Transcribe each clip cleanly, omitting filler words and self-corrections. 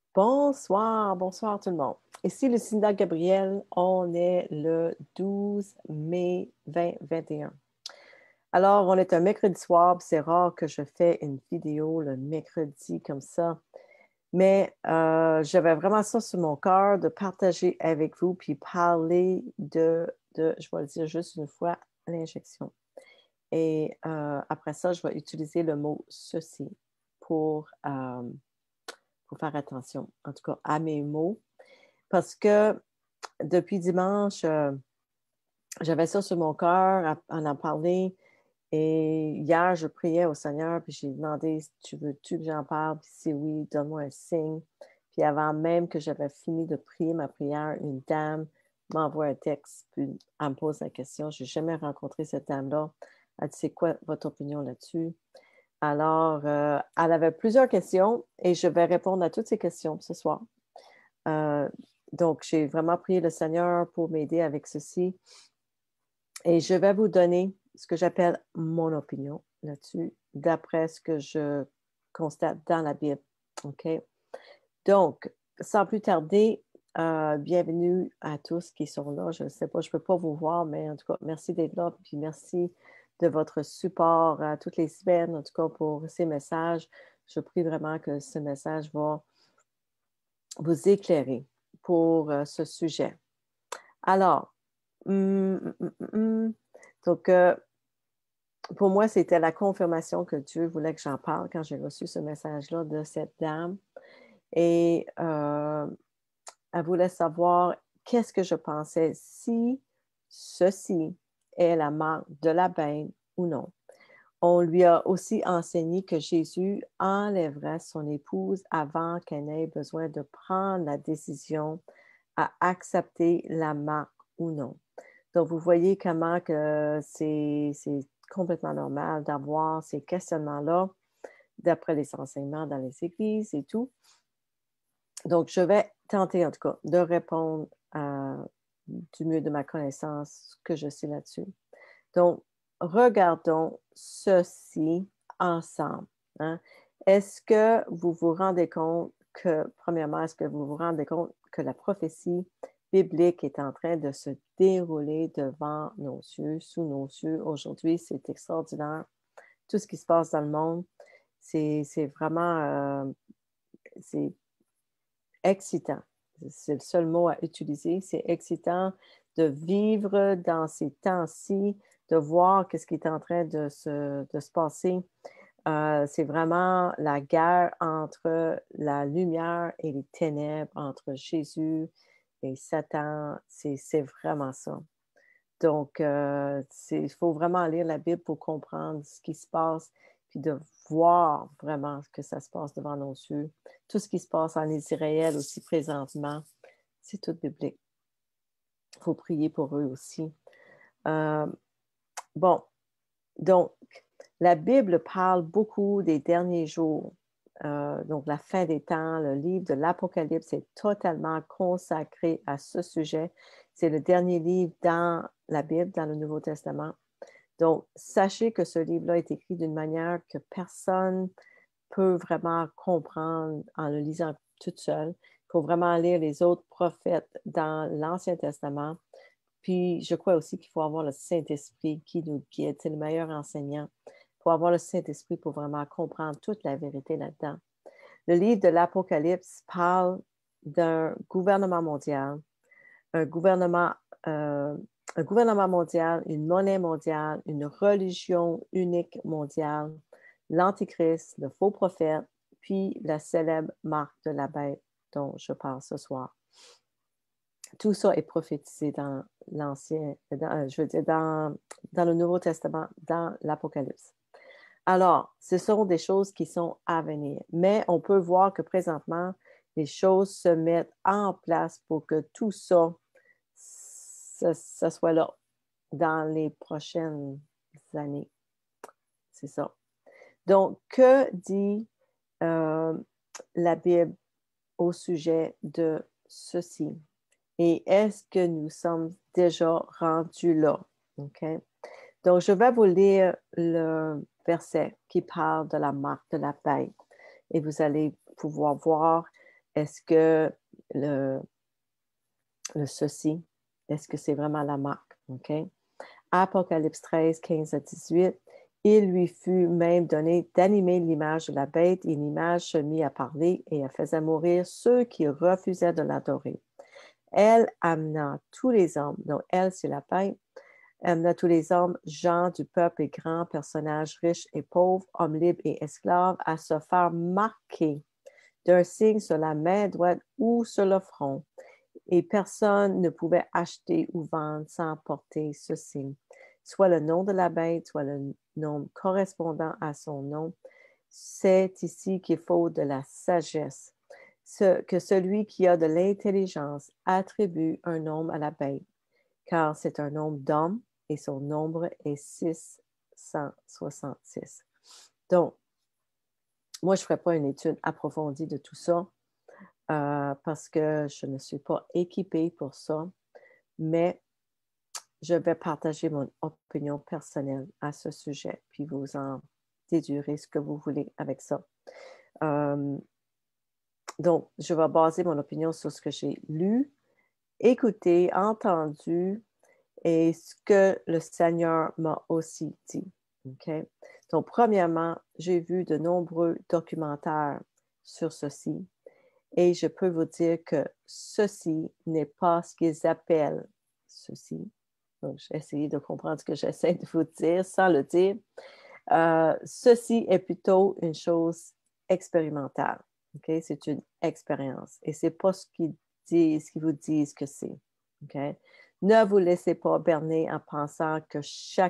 Bonsoir, bonsoir tout le monde. Ici Lucinda Gabriel, on est le 12 mai 2021. Alors, on est un mercredi soir, puis c'est rare que je fais une vidéo le mercredi comme ça, mais j'avais vraiment ça sur mon cœur de partager avec vous, puis parler je vais le dire juste une fois, l'injection. Et après ça, je vais utiliser le mot ceci pour, euh, pour faire attention, en tout cas, à mes mots. Parce que depuis dimanche, j'avais ça sur mon cœur à en parler et hier, je priais au Seigneur puis j'ai demandé: «Si tu veux-tu que j'en parle? Puis si oui, donne-moi un signe». Puis avant même que j'avais fini de prier ma prière, une dame m'envoie un texte, puis elle me pose la question. J'ai jamais rencontré cette dame-là. Elle dit: «C'est quoi votre opinion là-dessus?» Alors, elle avait plusieurs questions et je vais répondre à toutes ces questions ce soir. Euh, donc, j'ai vraiment prié le Seigneur pour m'aider avec ceci. Et je vais vous donner ce que j'appelle mon opinion là-dessus, d'après ce que je constate dans la Bible. OK? Donc, sans plus tarder, bienvenue à tous qui sont là. Je ne sais pas, je ne peux pas vous voir, mais en tout cas, merci d'être là. Puis merci de votre support toutes les semaines, en tout cas pour ces messages. Je prie vraiment que ce message va vous éclairer pour ce sujet. Alors, donc, pour moi, c'était la confirmation que Dieu voulait que j'en parle quand j'ai reçu ce message-là de cette dame. Et elle voulait savoir qu'est-ce que je pensais, si ceci est la marque de la bête ou non. On lui a aussi enseigné que Jésus enlèverait son épouse avant qu'elle n'ait besoin de prendre la décision à accepter la marque ou non. Donc, vous voyez comment que c'est complètement normal d'avoir ces questionnements-là d'après les enseignements dans les églises et tout. Donc, je vais tenter en tout cas de répondre du mieux de ma connaissance ce que je sais là-dessus. Donc, regardons ceci ensemble. Hein. Est-ce que vous vous rendez compte que, premièrement, est-ce que vous vous rendez compte que la prophétie biblique est en train de se dérouler devant nos yeux, sous nos yeux aujourd'hui? C'est extraordinaire. Tout ce qui se passe dans le monde, c'est vraiment c'est excitant. C'est le seul mot à utiliser. C'est excitant de vivre dans ces temps-ci, de voir ce qui est en train de se passer. C'est vraiment la guerre entre la lumière et les ténèbres, entre Jésus et Satan. C'est vraiment ça. Donc, il faut vraiment lire la Bible pour comprendre ce qui se passe, puis de voir vraiment que ça se passe devant nos yeux. Tout ce qui se passe en Israël aussi présentement, c'est tout biblique. Il faut prier pour eux aussi. Euh, bon, donc, la Bible parle beaucoup des derniers jours. Donc, la fin des temps, le livre de l'Apocalypse est totalement consacré à ce sujet. C'est le dernier livre dans la Bible, dans le Nouveau Testament. Donc, sachez que ce livre-là est écrit d'une manière que personne peut vraiment comprendre en le lisant toute seule. Il faut vraiment lire les autres prophètes dans l'Ancien Testament. Puis, je crois aussi qu'il faut avoir le Saint-Esprit qui nous guide. C'est le meilleur enseignant. Il faut avoir le Saint-Esprit pour vraiment comprendre toute la vérité là-dedans. Le livre de l'Apocalypse parle d'un gouvernement mondial, un gouvernement, euh, un gouvernement mondial, une monnaie mondiale, une religion unique mondiale, l'Antichrist, le faux prophète, puis la célèbre marque de la bête dont je parle ce soir. Tout ça est prophétisé dans je veux dire, dans le Nouveau Testament, dans l'Apocalypse. Alors, ce sont des choses qui sont à venir, mais on peut voir que présentement, les choses se mettent en place pour que tout ça, ça soit là dans les prochaines années. C'est ça. Donc, que dit euh, la Bible au sujet de ceci? Et est-ce que nous sommes déjà rendus là? OK? Donc, je vais vous lire le verset qui parle de la marque de la bête. Et vous allez pouvoir voir Est-ce que le ceci, est-ce que c'est vraiment la marque? OK? Apocalypse 13, 15 à 18. Il lui fut même donné d'animer l'image de la bête, et l'image se mit à parler et elle faisait mourir ceux qui refusaient de l'adorer. Elle amena tous les hommes, donc elle, c'est la bête, amena tous les hommes, gens du peuple et grands, personnages riches et pauvres, hommes libres et esclaves, à se faire marquer d'un signe sur la main droite ou sur le front. Et personne ne pouvait acheter ou vendre sans porter ce signe, soit le nom de la bête, soit le nom correspondant à son nom. C'est ici qu'il faut de la sagesse. Que celui qui a de l'intelligence attribue un nombre à la bête, car c'est un nombre d'hommes et son nombre est 666. Donc, moi, je ne ferai pas une étude approfondie de tout ça parce que je ne suis pas équipée pour ça, mais je vais partager mon opinion personnelle à ce sujet, puis vous en déduirez ce que vous voulez avec ça. Donc, je vais baser mon opinion sur ce que j'ai lu, écouté, entendu et ce que le Seigneur m'a aussi dit. Okay? Donc, premièrement, j'ai vu de nombreux documentaires sur ceci et je peux vous dire que ceci n'est pas ce qu'ils appellent ceci. Donc, j'ai essayé de comprendre ce que j'essaie de vous dire sans le dire. Ceci est plutôt une chose expérimentale. Okay? C'est une expérience et ce n'est pas ce qu'ils disent, qu'ils vous disent que c'est. Okay? Ne vous laissez pas berner en pensant que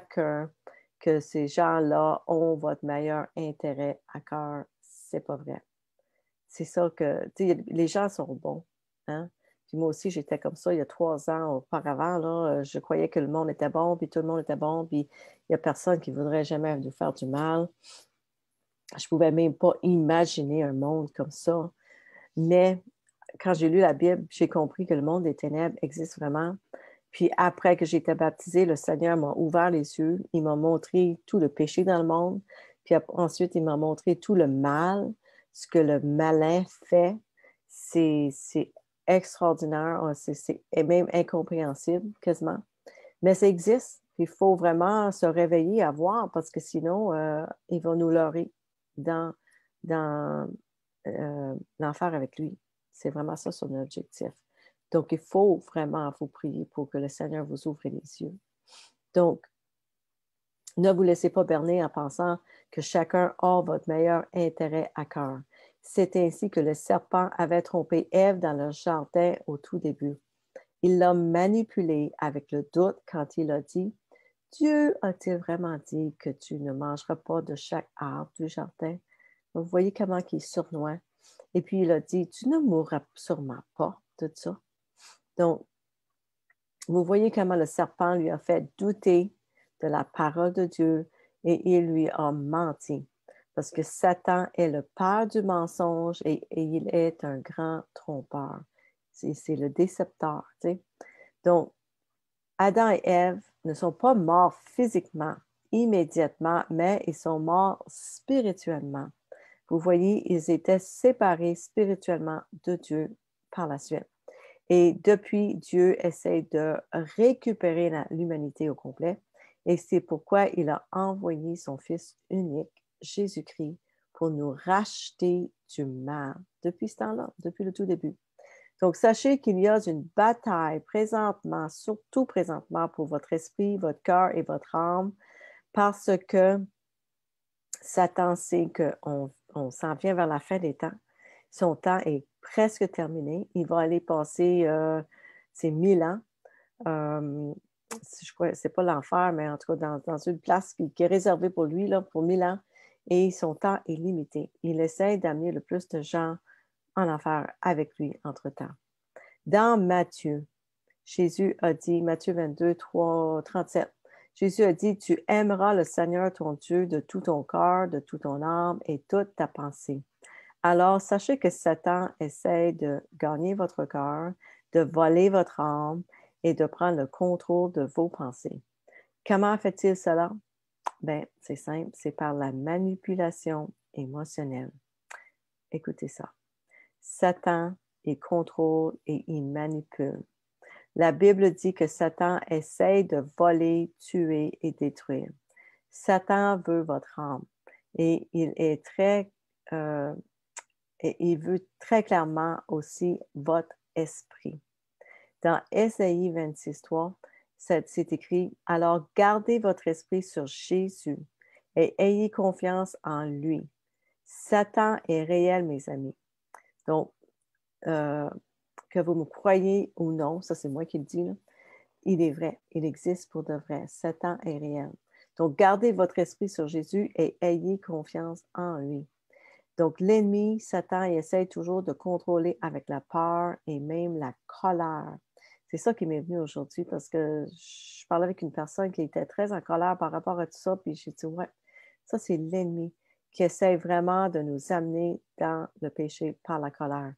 que ces gens-là ont votre meilleur intérêt à cœur. C'est pas vrai. C'est ça que, tu sais, les gens sont bons. Hein? Puis moi aussi, j'étais comme ça il y a 3 ans auparavant. Là, je croyais que le monde était bon, puis tout le monde était bon, puis il n'y a personne qui voudrait jamais nous faire du mal. Je ne pouvais même pas imaginer un monde comme ça. Mais quand j'ai lu la Bible, j'ai compris que le monde des ténèbres existe vraiment. Puis après que j'ai été baptisée, le Seigneur m'a ouvert les yeux. Il m'a montré tout le péché dans le monde. Puis ensuite, il m'a montré tout le mal, ce que le malin fait. C'est extraordinaire, c'est même incompréhensible quasiment. Mais ça existe. Il faut vraiment se réveiller à voir parce que sinon, il va nous leurrer dans, dans l'enfer avec lui. C'est vraiment ça son objectif. Donc, il faut vraiment vous prier pour que le Seigneur vous ouvre les yeux. Donc, ne vous laissez pas berner en pensant que chacun a votre meilleur intérêt à cœur. C'est ainsi que le serpent avait trompé Ève dans le jardin au tout début. Il l'a manipulée avec le doute quand il a dit « Dieu a-t-il vraiment dit que tu ne mangeras pas de chaque arbre du jardin? » Vous voyez comment il est sournois. Et puis il a dit « Tu ne mourras sûrement pas de ça. » Donc, vous voyez comment le serpent lui a fait douter de la parole de Dieu et il lui a menti. Parce que Satan est le père du mensonge et il est un grand trompeur. C'est le décepteur. Tu sais. Donc, Adam et Ève ne sont pas morts physiquement, immédiatement, mais ils sont morts spirituellement. Vous voyez, ils étaient séparés spirituellement de Dieu par la suite. Et depuis, Dieu essaie de récupérer l'humanité au complet. Et c'est pourquoi il a envoyé son Fils unique, Jésus-Christ, pour nous racheter du mal depuis ce temps-là, depuis le tout début. Donc, sachez qu'il y a une bataille présentement, surtout présentement pour votre esprit, votre cœur et votre âme, parce que Satan sait qu'on s'en vient vers la fin des temps. Son temps est presque terminé. Il va aller passer, c'est 1000 ans. Je crois, c'est pas l'enfer, mais en tout cas, dans une place qui est réservée pour lui, là, pour 1000 ans. Et son temps est limité. Il essaie d'amener le plus de gens en enfer avec lui entre-temps. Dans Matthieu, Jésus a dit, Matthieu 22, 3, 37, Jésus a dit, tu aimeras le Seigneur ton Dieu de tout ton cœur, de toute ton âme et toute ta pensée. Alors, sachez que Satan essaie de gagner votre cœur, de voler votre âme et de prendre le contrôle de vos pensées. Comment fait-il cela? Bien, c'est simple, c'est par la manipulation émotionnelle. Écoutez ça. Satan, il contrôle et il manipule. La Bible dit que Satan essaie de voler, tuer et détruire. Satan veut votre âme et euh, il veut très clairement aussi votre esprit. Dans Ésaïe 26:3, c'est écrit: Alors gardez votre esprit sur Jésus et ayez confiance en lui. Satan est réel, mes amis. Donc, euh, que vous me croyez ou non, ça c'est moi qui le dis, là, il est vrai, il existe pour de vrai. Satan est réel. Donc, gardez votre esprit sur Jésus et ayez confiance en lui. Donc, l'ennemi, Satan, il essaie toujours de contrôler avec la peur et même la colère. C'est ça qui m'est venu aujourd'hui parce que je parlais avec une personne qui était très en colère par rapport à tout ça, puis j'ai dit, ouais, ça c'est l'ennemi qui essaie vraiment de nous amener dans le péché par la colère.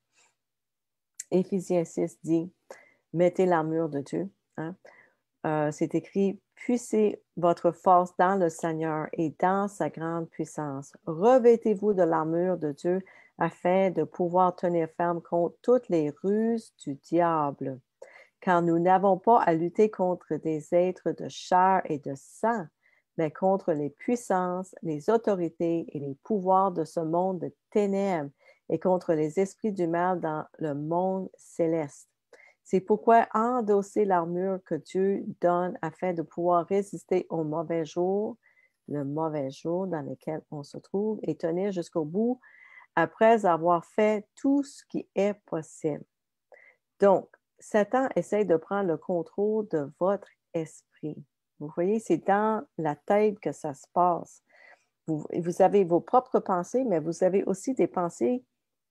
Éphésiens 6 dit, mettez l'armure de Dieu. Hein? C'est écrit, puissez votre force dans le Seigneur et dans sa grande puissance. Revêtez-vous de l'armure de Dieu afin de pouvoir tenir ferme contre toutes les ruses du diable. Car nous n'avons pas à lutter contre des êtres de chair et de sang, mais contre les puissances, les autorités et les pouvoirs de ce monde de ténèbres et contre les esprits du mal dans le monde céleste. C'est pourquoi endosser l'armure que Dieu donne afin de pouvoir résister au mauvais jour, le mauvais jour dans lequel on se trouve, et tenir jusqu'au bout après avoir fait tout ce qui est possible. Donc, Satan essaie de prendre le contrôle de votre esprit. Vous voyez, c'est dans la tête que ça se passe. Vous avez vos propres pensées, mais vous avez aussi des pensées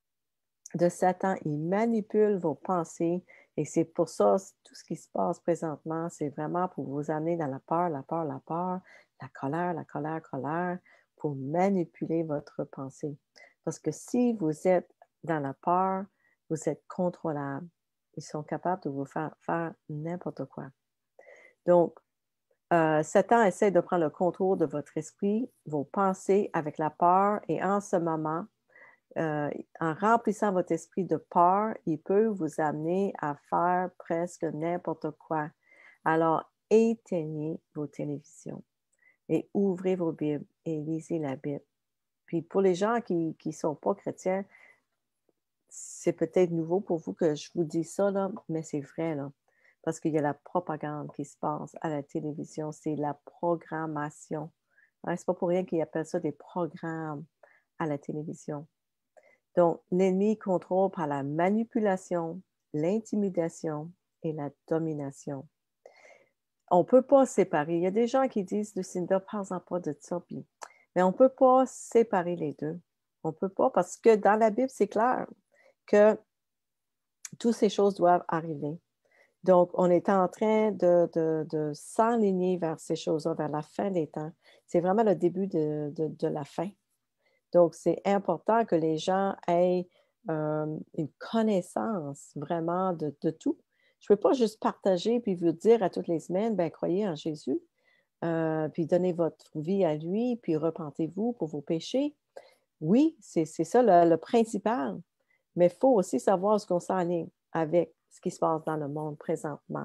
de Satan. Il manipule vos pensées et c'est pour ça, tout ce qui se passe présentement, c'est vraiment pour vous amener dans la peur, la peur, la peur, la colère, la colère, colère, pour manipuler votre pensée. Parce que si vous êtes dans la peur, vous êtes contrôlable. Ils sont capables de vous faire n'importe quoi. Donc, Satan essaie de prendre le contrôle de votre esprit, vos pensées avec la peur et en ce moment, en remplissant votre esprit de peur, il peut vous amener à faire presque n'importe quoi. Alors, éteignez vos télévisions et ouvrez vos Bibles et lisez la Bible. Puis pour les gens qui ne sont pas chrétiens, c'est peut-être nouveau pour vous que je vous dis ça, là, mais c'est vrai, là, parce qu'il y a la propagande qui se passe à la télévision, c'est la programmation. Hein, c'est pas pour rien qu'ils appellent ça des programmes à la télévision. Donc, l'ennemi contrôle par la manipulation, l'intimidation et la domination. On ne peut pas séparer. Il y a des gens qui disent, Lucinda, parle-en pas de ça, mais on ne peut pas séparer les deux. On ne peut pas parce que dans la Bible, c'est clair que toutes ces choses doivent arriver. Donc, on est en train de s'enligner vers ces choses-là, vers la fin des temps. C'est vraiment le début de la fin. Donc, c'est important que les gens aient une connaissance vraiment de tout. Je ne peux pas juste partager puis vous dire à toutes les semaines, ben croyez en Jésus, puis donnez votre vie à lui, puis repentez-vous pour vos péchés. Oui, c'est ça le principal, mais il faut aussi savoir ce qu'on s'enligne avec ce qui se passe dans le monde présentement.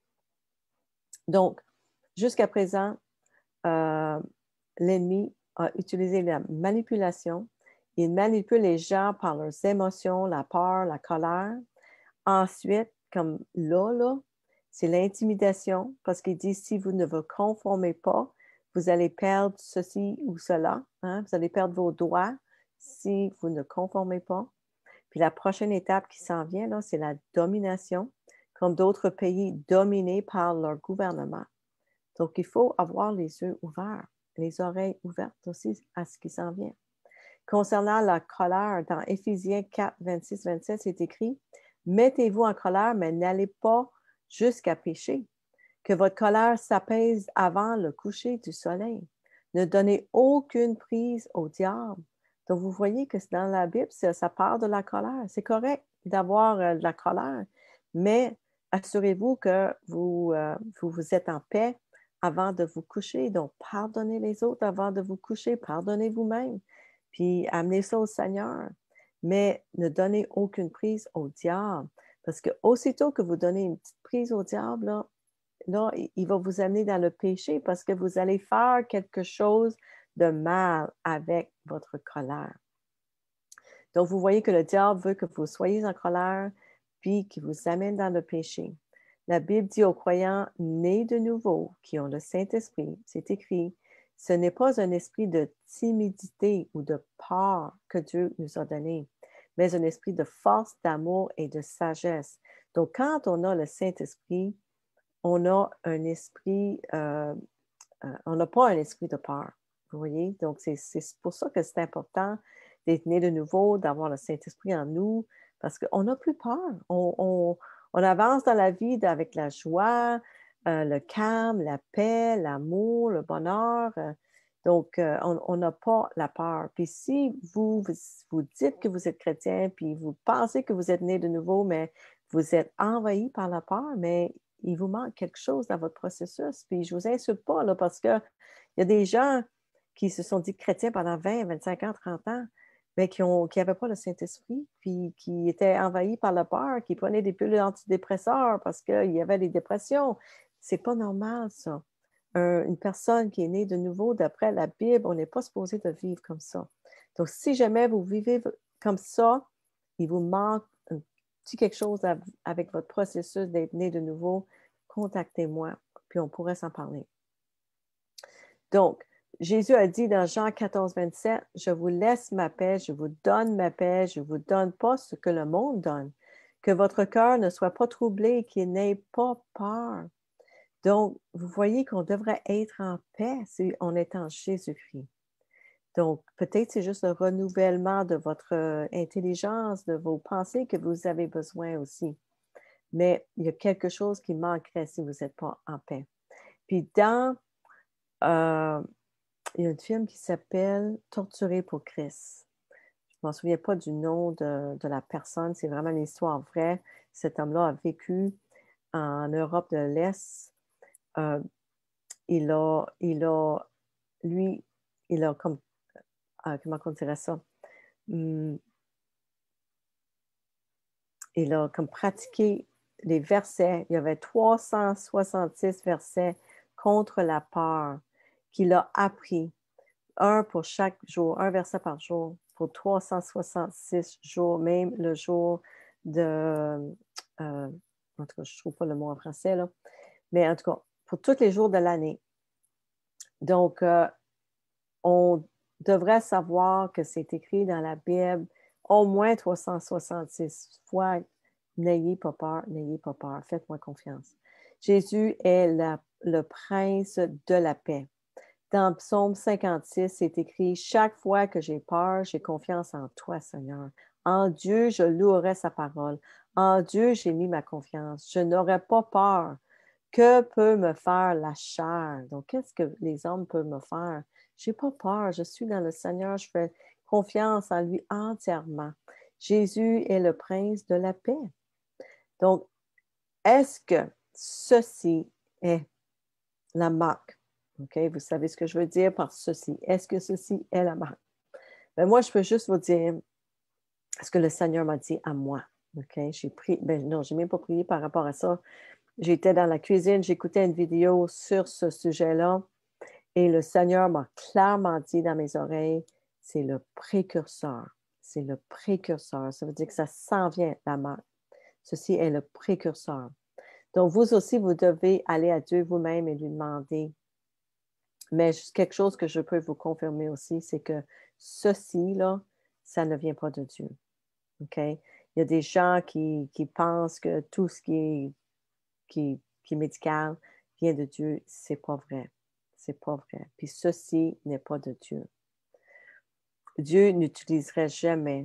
Donc, jusqu'à présent, l'ennemi a utilisé la manipulation. Il manipule les gens par leurs émotions, la peur, la colère. Ensuite, comme là, c'est l'intimidation parce qu'il dit si vous ne vous conformez pas, vous allez perdre ceci ou cela. Hein? Vous allez perdre vos droits si vous ne conformez pas. Puis la prochaine étape qui s'en vient, là, c'est la domination, comme d'autres pays dominés par leur gouvernement. Donc, il faut avoir les yeux ouverts, les oreilles ouvertes aussi à ce qui s'en vient. Concernant la colère, dans Éphésiens 4, 26, 27, c'est écrit « Mettez-vous en colère, mais n'allez pas jusqu'à pécher. Que votre colère s'apaise avant le coucher du soleil. Ne donnez aucune prise au diable. » Donc, vous voyez que dans la Bible, ça part de la colère. C'est correct d'avoir de la colère, mais assurez-vous que vous êtes en paix avant de vous coucher. Donc, pardonnez les autres avant de vous coucher. Pardonnez vous-même. Puis, amenez ça au Seigneur. mais ne donnez aucune prise au diable. Parce que aussitôt que vous donnez une petite prise au diable, là, il va vous amener dans le péché parce que vous allez faire quelque chose de mal avec votre colère. Donc, vous voyez que le diable veut que vous soyez en colère, puis qu'il vous amène dans le péché. La Bible dit aux croyants nés de nouveau, qui ont le Saint-Esprit, c'est écrit, ce n'est pas un esprit de timidité ou de peur que Dieu nous a donné, mais un esprit de force, d'amour et de sagesse. Donc, quand on a le Saint-Esprit, on a un esprit, on n'a pas un esprit de peur. Vous voyez? Donc, c'est pour ça que c'est important d'être né de nouveau, d'avoir le Saint-Esprit en nous, parce qu'on n'a plus peur. On avance dans la vie avec la joie, le calme, la paix, l'amour, le bonheur. Donc, on n'a pas la peur. Puis si vous dites que vous êtes chrétien, puis vous pensez que vous êtes né de nouveau, mais vous êtes envahi par la peur, mais il vous manque quelque chose dans votre processus. Puis je ne vous insulte pas, là, parce qu'il y a des gens qui se sont dit chrétiens pendant 20, 25 ans, 30 ans, mais qui n'avaient pas le Saint-Esprit, puis qui étaient envahis par la peur, qui prenaient des pilules antidépresseurs parce qu'il y avait des dépressions. C'est pas normal, ça. Une personne qui est née de nouveau, d'après la Bible, on n'est pas supposé de vivre comme ça. Donc, si jamais vous vivez comme ça, il vous manque un petit quelque chose avec votre processus d'être né de nouveau, contactez-moi, puis on pourrait s'en parler. Donc, Jésus a dit dans Jean 14, 27, « Je vous laisse ma paix, je vous donne ma paix, je ne vous donne pas ce que le monde donne. Que votre cœur ne soit pas troublé, qu'il n'ait pas peur. » Donc, vous voyez qu'on devrait être en paix si on est en Jésus-Christ. Donc, peut-être c'est juste le renouvellement de votre intelligence, de vos pensées que vous avez besoin aussi. Mais il y a quelque chose qui manquerait si vous n'êtes pas en paix. Puis il y a un film qui s'appelle « Torturé pour Christ ». Je ne m'en souviens pas du nom de la personne, c'est vraiment une histoire vraie. Cet homme-là a vécu en Europe de l'Est. Lui, il a comme, comment on dirait ça? Il a comme pratiqué les versets. Il y avait 366 versets contre la peur qu'il a appris. Un pour chaque jour, un verset par jour, pour 366 jours, même le jour de... en tout cas, je ne trouve pas le mot en français, là. Mais en tout cas, pour tous les jours de l'année. Donc, on devrait savoir que c'est écrit dans la Bible au moins 366 fois. N'ayez pas peur, n'ayez pas peur, faites-moi confiance. Jésus est le prince de la paix. Dans Psaume 56, c'est écrit « Chaque fois que j'ai peur, j'ai confiance en toi, Seigneur. En Dieu, je louerai sa parole. En Dieu, j'ai mis ma confiance. Je n'aurai pas peur. Que peut me faire la chair? » Donc, qu'est-ce que les hommes peuvent me faire? Je n'ai pas peur. Je suis dans le Seigneur. Je fais confiance en lui entièrement. Jésus est le prince de la paix. Donc, est-ce que ceci est la marque? OK, vous savez ce que je veux dire par ceci. Est-ce que ceci est la marque? Ben moi, je peux juste vous dire ce que le Seigneur m'a dit à moi. OK, non, je n'ai même pas prié par rapport à ça. J'étais dans la cuisine, j'écoutais une vidéo sur ce sujet-là et le Seigneur m'a clairement dit dans mes oreilles, c'est le précurseur. C'est le précurseur. Ça veut dire que ça s'en vient, la marque. Ceci est le précurseur. Donc, vous aussi, vous devez aller à Dieu vous-même et lui demander. Mais quelque chose que je peux vous confirmer aussi, c'est que ceci, là, ça ne vient pas de Dieu. OK? Il y a des gens qui pensent que tout ce qui est médical vient de Dieu. C'est pas vrai. C'est pas vrai. Puis ceci n'est pas de Dieu. Dieu n'utiliserait jamais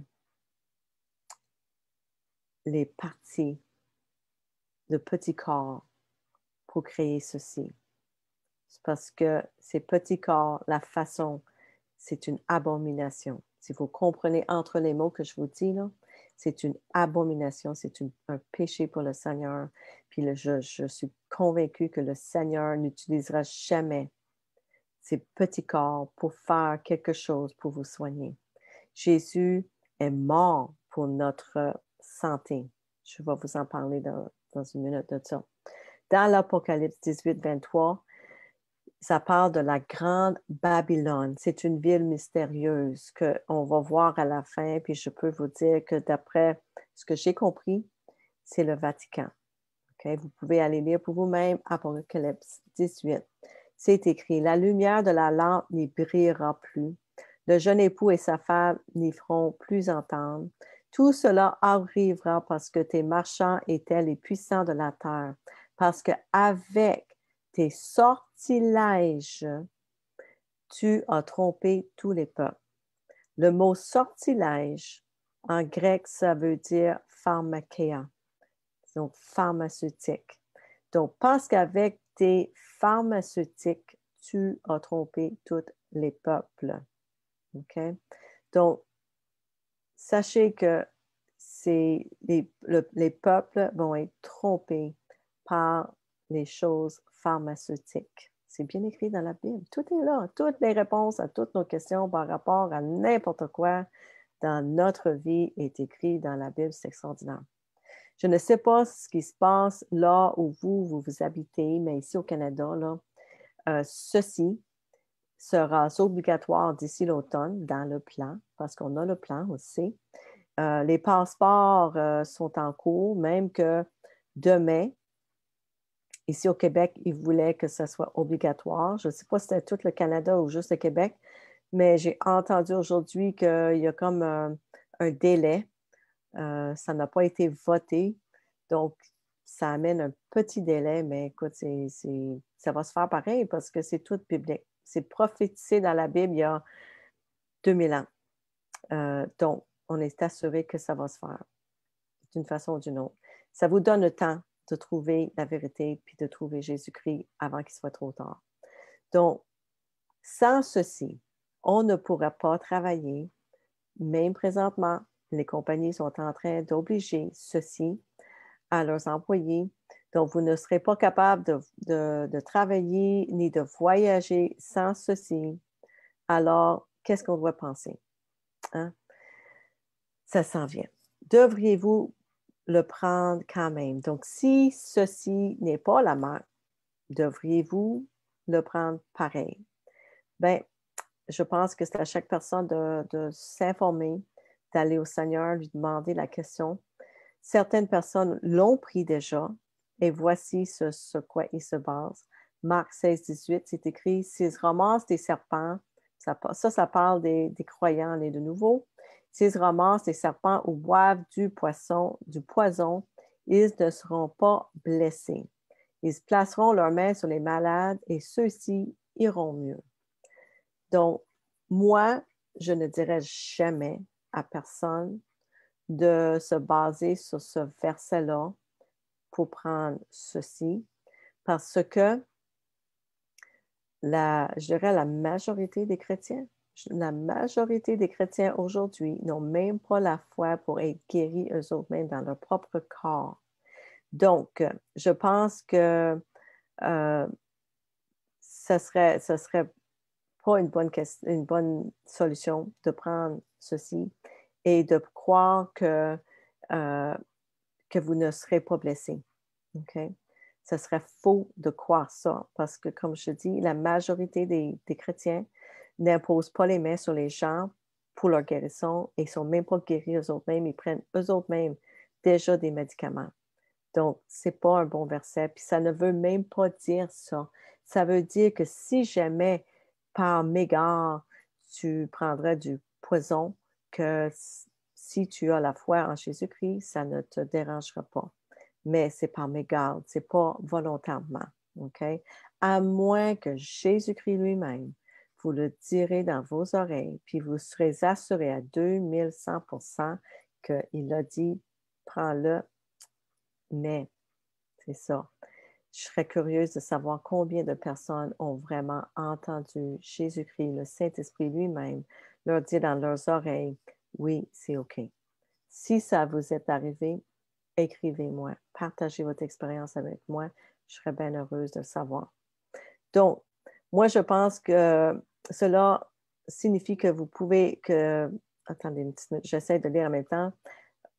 les parties de petits corps pour créer ceci. C'est parce que ces petits corps, la façon, c'est une abomination. Si vous comprenez entre les mots que je vous dis, là, c'est une abomination, c'est un péché pour le Seigneur. Puis je suis convaincue que le Seigneur n'utilisera jamais ces petits corps pour faire quelque chose pour vous soigner. Jésus est mort pour notre santé. Je vais vous en parler dans une minute de ça. Dans l'Apocalypse 18, 23, ça parle de la grande Babylone. C'est une ville mystérieuse qu'on va voir à la fin, puis je peux vous dire que d'après ce que j'ai compris, c'est le Vatican. Okay? Vous pouvez aller lire pour vous-même Apocalypse 18. C'est écrit, « La lumière de la lampe n'y brillera plus. Le jeune époux et sa femme n'y feront plus entendre. Tout cela arrivera parce que tes marchands étaient les puissants de la terre, parce qu'avec tes sortilèges, tu as trompé tous les peuples. » Le mot sortilège, en grec, ça veut dire pharmakeia, donc pharmaceutique. Donc, parce qu'avec tes pharmaceutiques, tu as trompé tous les peuples. OK? Donc, sachez que les peuples vont être trompés par les choses pharmaceutiques. C'est bien écrit dans la Bible. Tout est là. Toutes les réponses à toutes nos questions par rapport à n'importe quoi dans notre vie est écrit dans la Bible. C'est extraordinaire. Je ne sais pas ce qui se passe là où vous habitez, mais ici au Canada, là, ceci sera obligatoire d'ici l'automne dans le plan, parce qu'on a le plan aussi. Les passeports sont en cours, même que demain, ici au Québec, ils voulaient que ce soit obligatoire. Je ne sais pas si c'était tout le Canada ou juste le Québec, mais j'ai entendu aujourd'hui qu'il y a comme un délai. Ça n'a pas été voté, donc ça amène un petit délai, mais écoute, ça va se faire pareil parce que c'est tout biblique. C'est prophétisé dans la Bible il y a 2000 ans. Donc, on est assuré que ça va se faire d'une façon ou d'une autre. Ça vous donne le temps de trouver la vérité puis de trouver Jésus-Christ avant qu'il soit trop tard. Donc, sans ceci, on ne pourra pas travailler. Même présentement, les compagnies sont en train d'obliger ceci à leurs employés. Donc, vous ne serez pas capable de travailler ni de voyager sans ceci. Alors, qu'est-ce qu'on doit penser? Hein? Ça s'en vient. Devriez-vous le prendre quand même? Donc, si ceci n'est pas la marque, devriez-vous le prendre pareil? Bien, je pense que c'est à chaque personne de s'informer, d'aller au Seigneur, lui demander la question. Certaines personnes l'ont pris déjà et voici ce quoi ils se basent. Marc 16, 18, c'est écrit, « S'ils ramassent des serpents », ça parle des croyants nés de nouveau, « S'ils ramassent des serpents ou boivent du poison, ils ne seront pas blessés. Ils placeront leurs mains sur les malades et ceux-ci iront mieux. » Donc, moi, je ne dirais jamais à personne de se baser sur ce verset-là pour prendre ceci, parce que je dirais la majorité des chrétiens aujourd'hui n'ont même pas la foi pour être guéris eux autres mêmes dans leur propre corps. Donc, je pense que ça serait pas une bonne solution de prendre ceci et de croire que vous ne serez pas blessé. OK? Ce serait faux de croire ça parce que, comme je dis, la majorité des chrétiens n'imposent pas les mains sur les gens pour leur guérison et ne sont même pas guéris eux autres mêmes. Ils prennent eux autres mêmes déjà des médicaments. Donc, ce n'est pas un bon verset. Puis ça ne veut même pas dire ça. Ça veut dire que si jamais, par mégarde, tu prendrais du poison, que si tu as la foi en Jésus-Christ, ça ne te dérangera pas. Mais c'est par mégarde, ce n'est pas volontairement. OK? À moins que Jésus-Christ lui-même vous le direz dans vos oreilles, puis vous serez assuré à 2100% qu'il a dit, prends-le, mais c'est ça. Je serais curieuse de savoir combien de personnes ont vraiment entendu Jésus-Christ, le Saint-Esprit lui-même, leur dire dans leurs oreilles, oui, c'est OK. Si ça vous est arrivé, écrivez-moi, partagez votre expérience avec moi. Je serais bien heureuse de le savoir. Donc, moi, je pense que cela signifie que vous pouvez attendez une petite minute, j'essaie de lire en même temps.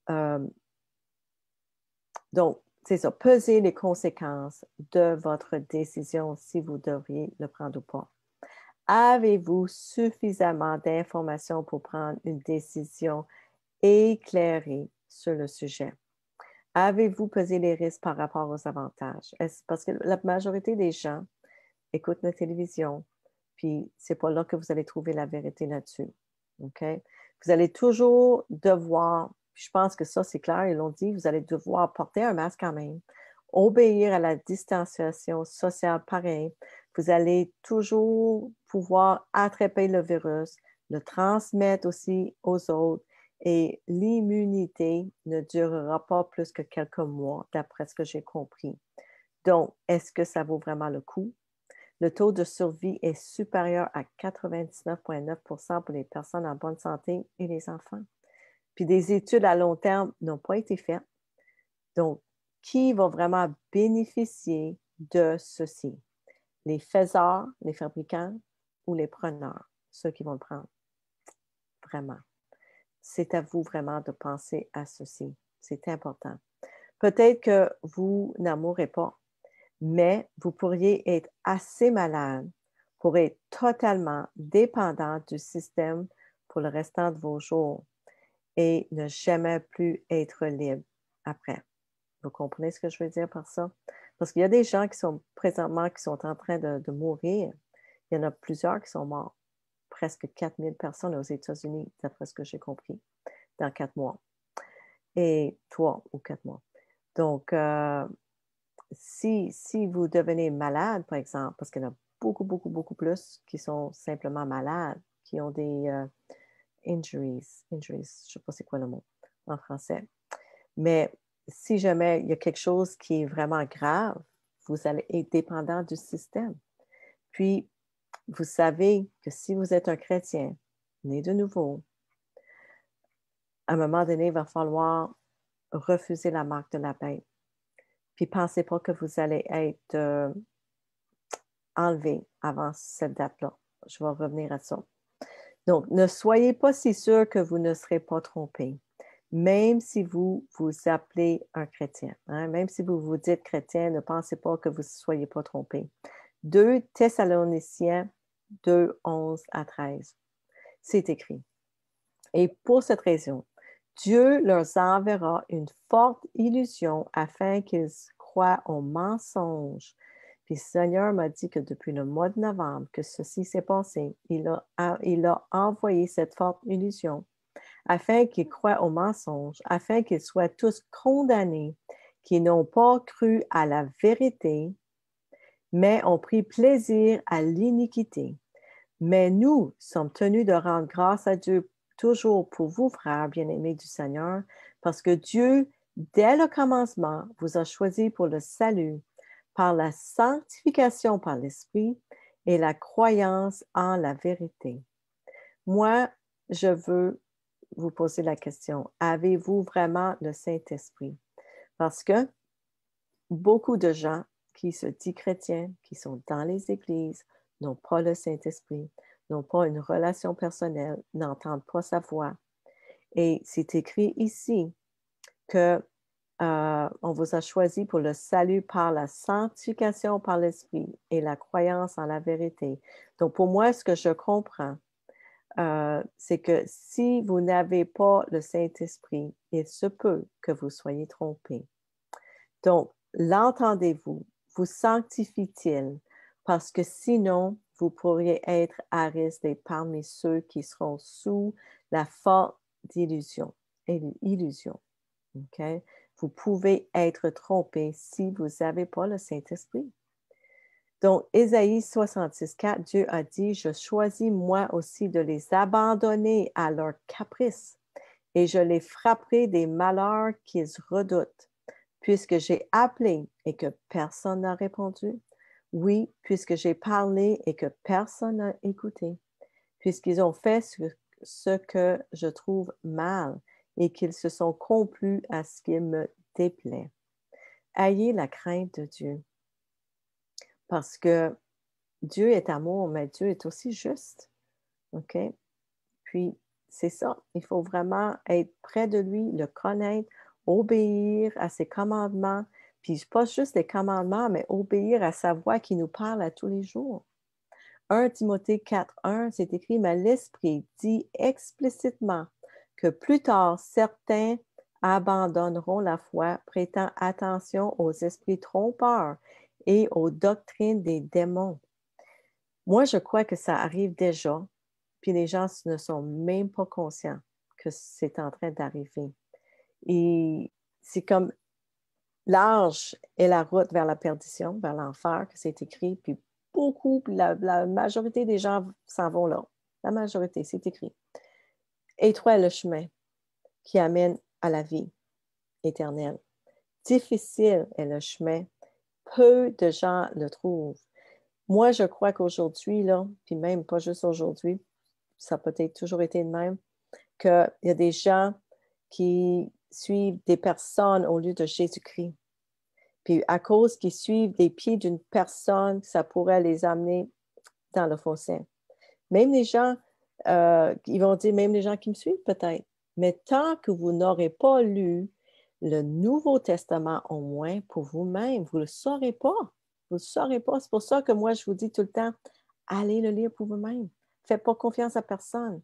donc, c'est ça, pesez les conséquences de votre décision si vous devriez le prendre ou pas. Avez-vous suffisamment d'informations pour prendre une décision éclairée sur le sujet? Avez-vous pesé les risques par rapport aux avantages? Parce que la majorité des gens écoutent la télévision, puis c'est pas là que vous allez trouver la vérité là-dessus. OK? Vous allez toujours devoir, je pense que ça, c'est clair, ils l'ont dit, vous allez devoir porter un masque quand même, obéir à la distanciation sociale pareil. Vous allez toujours pouvoir attraper le virus, le transmettre aussi aux autres et l'immunité ne durera pas plus que quelques mois, d'après ce que j'ai compris. Donc, est-ce que ça vaut vraiment le coup? Le taux de survie est supérieur à 99,9% pour les personnes en bonne santé et les enfants. Puis des études à long terme n'ont pas été faites. Donc, qui va vraiment bénéficier de ceci? Les faiseurs, les fabricants ou les preneurs, ceux qui vont le prendre? Vraiment. C'est à vous vraiment de penser à ceci. C'est important. Peut-être que vous n'amourez pas, mais vous pourriez être assez malade pour être totalement dépendant du système pour le restant de vos jours et ne jamais plus être libre après. Vous comprenez ce que je veux dire par ça? Parce qu'il y a des gens qui sont présentement, qui sont en train de mourir. Il y en a plusieurs qui sont morts. Presque 4000 personnes aux États-Unis, d'après ce que j'ai compris, dans 4 mois. Et 3 ou 4 mois. Donc, si vous devenez malade, par exemple, parce qu'il y en a beaucoup, beaucoup, beaucoup plus qui sont simplement malades, qui ont des injuries, je ne sais pas c'est quoi le mot en français, mais si jamais il y a quelque chose qui est vraiment grave, vous allez être dépendant du système. Puis, vous savez que si vous êtes un chrétien, né de nouveau, à un moment donné, il va falloir refuser la marque de la bête. Puis, pensez pas que vous allez être enlevé avant cette date-là. Je vais revenir à ça. Donc, ne soyez pas si sûr que vous ne serez pas trompé, même si vous vous appelez un chrétien. Hein? Même si vous vous dites chrétien, ne pensez pas que vous ne soyez pas trompé. 2 Thessaloniciens 2, 11 à 13. C'est écrit. Et pour cette raison, Dieu leur enverra une forte illusion afin qu'ils croient au mensonge. Puis le Seigneur m'a dit que depuis le mois de novembre que ceci s'est passé, il a envoyé cette forte illusion afin qu'ils croient au mensonge, afin qu'ils soient tous condamnés, qui n'ont pas cru à la vérité, mais ont pris plaisir à l'iniquité. Mais nous sommes tenus de rendre grâce à Dieu toujours pour vous, frères bien-aimés du Seigneur, parce que Dieu, dès le commencement, vous a choisi pour le salut par la sanctification par l'Esprit et la croyance en la vérité. Moi, je veux vous poser la question, avez-vous vraiment le Saint-Esprit? Parce que beaucoup de gens qui se disent chrétiens, qui sont dans les églises, n'ont pas le Saint-Esprit, n'ont pas une relation personnelle, n'entendent pas sa voix. Et c'est écrit ici que on vous a choisi pour le salut par la sanctification par l'Esprit et la croyance en la vérité. Donc, pour moi, ce que je comprends, c'est que si vous n'avez pas le Saint-Esprit, il se peut que vous soyez trompés. Donc, l'entendez-vous? Vous sanctifie-t-il? Parce que sinon, vous pourriez être à risque d'être parmi ceux qui seront sous la forte illusion. OK? Vous pouvez être trompé si vous n'avez pas le Saint-Esprit. Donc, Ésaïe 66,4, Dieu a dit, je choisis moi aussi de les abandonner à leur caprice et je les frapperai des malheurs qu'ils redoutent. Puisque j'ai appelé et que personne n'a répondu. Oui, puisque j'ai parlé et que personne n'a écouté. Puisqu'ils ont fait ce que je trouve mal et qu'ils se sont complus à ce qui me déplaît. Ayez la crainte de Dieu. Parce que Dieu est amour, mais Dieu est aussi juste. OK? Puis, c'est ça, il faut vraiment être près de lui, le connaître, obéir à ses commandements, puis pas juste les commandements, mais obéir à sa voix qui nous parle à tous les jours. 1 Timothée 4:1, c'est écrit, mais l'Esprit dit explicitement que plus tard, certains abandonneront la foi, prêtant attention aux esprits trompeurs et aux doctrines des démons. Moi, je crois que ça arrive déjà, puis les gens ne sont même pas conscients que c'est en train d'arriver. Et c'est comme large est la route vers la perdition, vers l'enfer, que c'est écrit, puis beaucoup, la majorité des gens s'en vont là. La majorité, c'est écrit. Étroit est le chemin qui amène à la vie éternelle. Difficile est le chemin. Peu de gens le trouvent. Moi, je crois qu'aujourd'hui, là, puis même pas juste aujourd'hui, ça a peut-être toujours été le même, qu'il y a des gens qui suivent des personnes au lieu de Jésus-Christ. Puis à cause qu'ils suivent les pieds d'une personne, ça pourrait les amener dans le fossé. Même les gens, ils vont dire, même les gens qui me suivent peut-être, mais tant que vous n'aurez pas lu le Nouveau Testament au moins pour vous-même, vous ne le saurez pas. Vous ne le saurez pas. C'est pour ça que moi, je vous dis tout le temps, allez le lire pour vous-même. Faites pas confiance à personne.